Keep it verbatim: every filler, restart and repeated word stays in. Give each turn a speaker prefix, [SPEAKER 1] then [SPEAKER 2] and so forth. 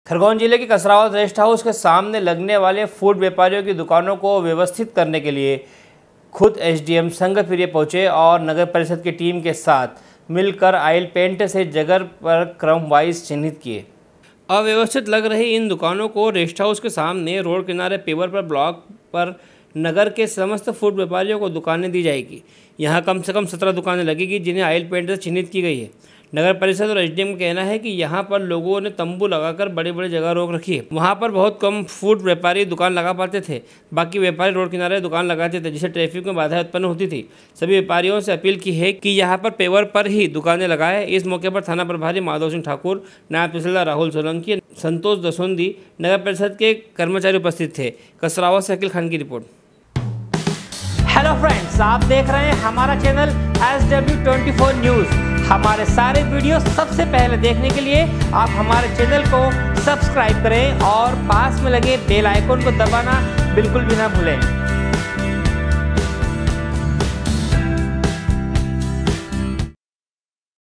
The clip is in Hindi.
[SPEAKER 1] खरगोन जिले के कसरावत रेस्ट हाउस के सामने लगने वाले फूड व्यापारियों की दुकानों को व्यवस्थित करने के लिए खुद एसडीएम संघप्रिय पहुंचे और नगर परिषद की टीम के साथ मिलकर ऑयल पेंट से जगह पर क्रम वाइज चिन्हित किए। अव्यवस्थित लग रही इन दुकानों को रेस्ट हाउस के सामने रोड किनारे पेवर पर ब्लॉक पर नगर के समस्त फूड व्यापारियों को दुकानें दी जाएगी। यहाँ कम से कम सत्रह दुकानें लगेगी जिन्हें ऑयल पेंट से चिन्हित की गई है। नगर परिषद और एसडीएम का कहना है कि यहाँ पर लोगों ने तंबू लगाकर बड़े बड़े जगह रोक रखी है। वहाँ पर बहुत कम फूड व्यापारी दुकान लगा पाते थे, बाकी व्यापारी रोड किनारे दुकान लगाते थे, जिससे ट्रैफिक में बाधा उत्पन्न होती थी। सभी व्यापारियों से अपील की है कि यहाँ पर पेवर पर ही दुकानें लगाएं। इस मौके पर थाना प्रभारी माधव सिंह ठाकुर, नायब तहसीलदार राहुल सोलंकी, संतोष दसोंदी, नगर परिषद के कर्मचारी उपस्थित थे। कसरावत से अकील खान की रिपोर्ट।
[SPEAKER 2] हेलो फ्रेंड्स, आप देख रहे हैं हमारा channel S W twenty four news. हमारे सारे वीडियो सबसे पहले देखने के लिए आप हमारे चैनल को सब्सक्राइब करें और पास में लगे बेल आइकन को दबाना बिल्कुल भी ना भूलें।